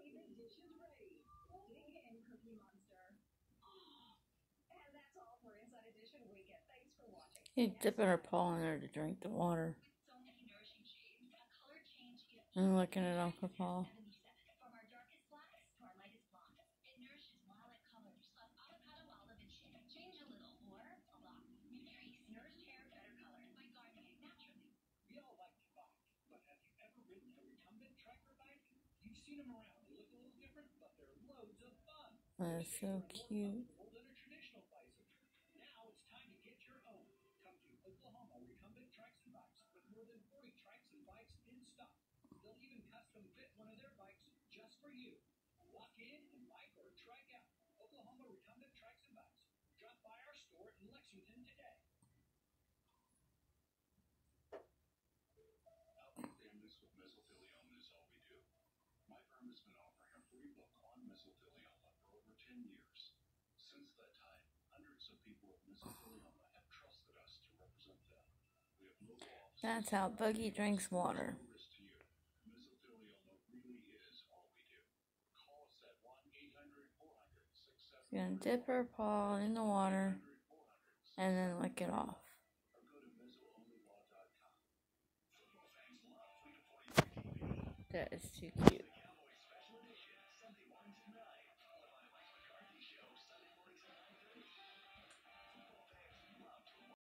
You dipping her paw in there to drink the water. And licking it off her paw. That's so cute. That's how Buggy drinks water. She's gonna dip her paw in the water and then lick it off. That is too cute.